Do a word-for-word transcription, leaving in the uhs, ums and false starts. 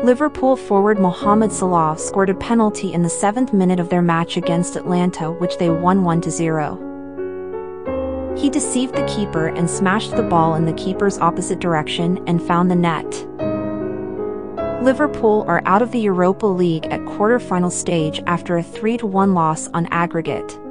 Liverpool forward Mohamed Salah scored a penalty in the seventh minute of their match against Atlanta, which they won one to zero. He deceived the keeper and smashed the ball in the keeper's opposite direction and found the net. Liverpool are out of the Europa League at quarter-final stage after a three to one loss on aggregate.